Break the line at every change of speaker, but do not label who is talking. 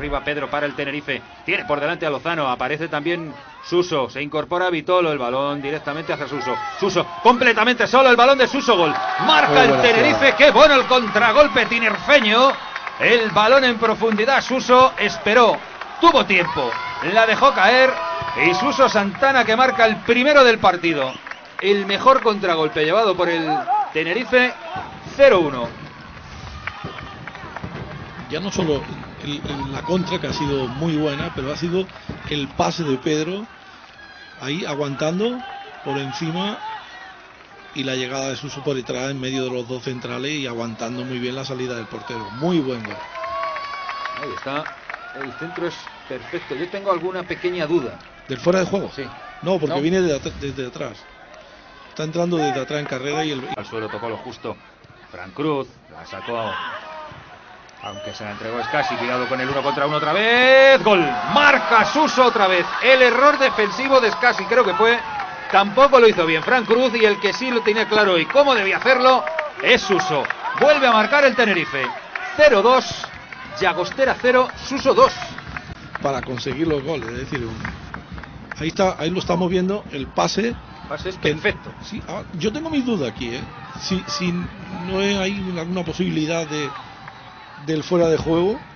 arriba Pedro para el Tenerife. Tiene por delante a Lozano. Aparece también Suso. Se incorpora Vitolo. El balón directamente hacia Suso. Suso completamente solo. El balón de Suso. Gol. Marca el Tenerife. Qué bueno el contragolpe tinerfeño. El balón en profundidad. Suso esperó. Tuvo tiempo. La dejó caer. Y Suso Santana que marca el primero del partido. El mejor contragolpe llevado por el Tenerife. 0-1.
Ya no solo la contra, que ha sido muy buena, pero ha sido el pase de Pedro ahí aguantando por encima y la llegada de Suso por detrás en medio de los dos centrales y aguantando muy bien la salida del portero. Muy buen gol.
Ahí está. El centro es perfecto. Yo tengo alguna pequeña duda.
¿Del fuera de juego?
Sí.
No, porque
¿No?
viene desde atrás. Está entrando desde atrás en carrera y el...
Al suelo tocó lo justo Fran Cruz. La sacó, aunque se la entregó Scassi. Cuidado con el 1 contra 1 otra vez. Gol. Marca Suso otra vez. El error defensivo de Scassi creo que fue. Tampoco lo hizo bien Fran Cruz, y el que sí lo tenía claro y cómo debía hacerlo es Suso. Vuelve a marcar el Tenerife. 0-2. Llagostera 0, Suso 2.
Para conseguir los goles, es decir, ahí está, ahí lo estamos viendo, el pase.
Pase es perfecto.
Sí, yo tengo mis dudas aquí, si no hay alguna posibilidad del fuera de juego.